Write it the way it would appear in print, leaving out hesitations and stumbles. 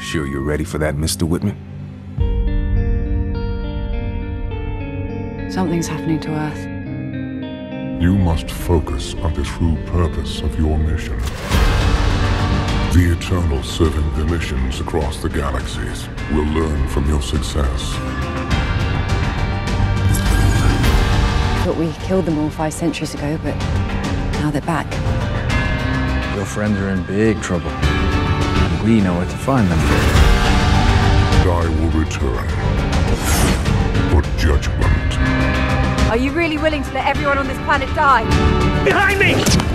Sure you're ready for that, Mr. Whitman? Something's happening to Earth. You must focus on the true purpose of your mission. The Eternals serving their missions across the galaxies will learn from your success. Thought we killed them all 5 centuries ago, but now they're back. Your friends are in big trouble, and we know where to find them. And I will return for judgment. Are you really willing to let everyone on this planet die? Behind me!